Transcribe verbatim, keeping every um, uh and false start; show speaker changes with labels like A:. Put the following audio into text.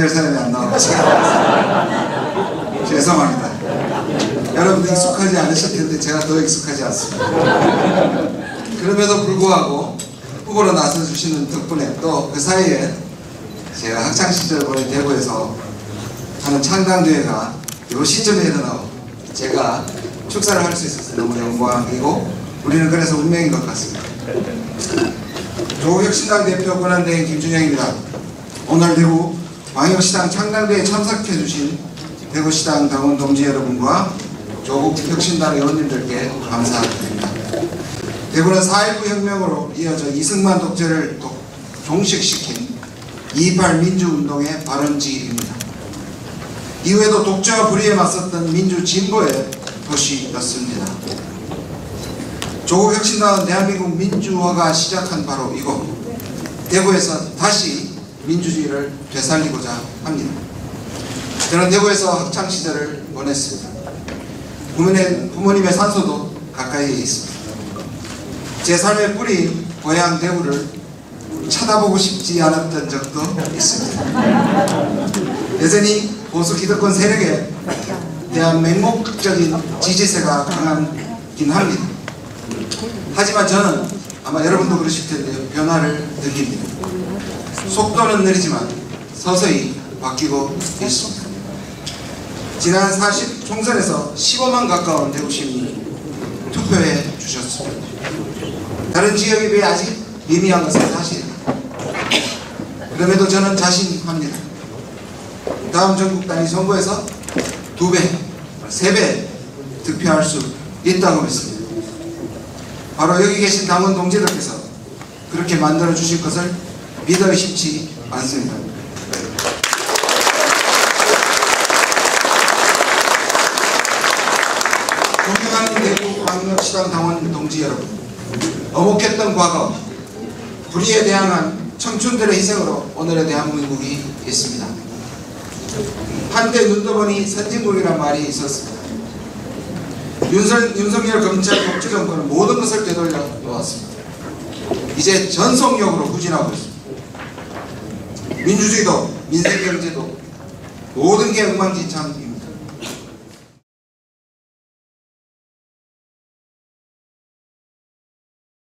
A: 될 사람이 안 나와가지고 죄송합니다. 여러분들 익숙하지 않으실 텐데 제가 더 익숙하지 않습니다. 그럼에도 불구하고 후보로 나서주시는 덕분에 또 그 사이에 제가 학창시절 보낸 대구에서 하는 창당대회가 이 시점에 일어나고 제가 축사를 할 수 있어서 너무 영광이고 우리는 그래서 운명인 것 같습니다. 조국혁신당 대표 권한대행 김준영입니다. 오늘 대구 광역시당 창당대회에 참석해 주신 대구시당 당원 동지 여러분과 조국혁신당 의원님들께 감사드립니다. 대구는 사 일구 혁명으로 이어져 이승만 독재를 종식시킨 이이팔 민주운동의 발원지입니다. 이후에도 독재와 불의에 맞섰던 민주진보의 도시였습니다. 조국혁신당은 대한민국 민주화가 시작한 바로 이곳 대구에서 다시 민주주의를 되살리고자 합니다. 저는 대구에서 학창시절을 보냈습니다. 부모님의, 부모님의 산소도 가까이에 있습니다. 제 삶의 뿌리 고향 대구를 쳐다보고 싶지 않았던 적도 있습니다. 여전히 보수 기득권 세력에 대한 맹목적인 지지세가 강하긴 합니다. 하지만 저는 아마 여러분도 그러실 텐데요. 변화를 느낍니다. 속도는 느리지만 서서히 바뀌고 있습니다. 지난 사십 총선에서 십오만 가까운 대구 시민이 투표해 주셨습니다. 다른 지역에 비해 아직 미미한 것은 사실입니다. 그럼에도 저는 자신합니다. 다음 전국 단위 선거에서 두 배, 세 배 득표할 수 있다고 믿습니다. 바로 여기 계신 당원 동지들께서 그렇게 만들어 주실 것을 믿어 의심치 않습니다. 존경하는 대구 광역시당 당원 동지 여러분, 어목했던 과거, 불의에 대항한 청춘들의 희생으로 오늘의 대한민국이 있습니다. 한때 눈도 보니 선진국이란 말이 있었습니다. 윤석, 윤석열 검찰 독재 정권은 모든 것을 되돌려 놓았습니다. 이제 전속력으로 후진하고 있습니다. 민주주의도 민생경제도 모든 게 엉망진창입니다.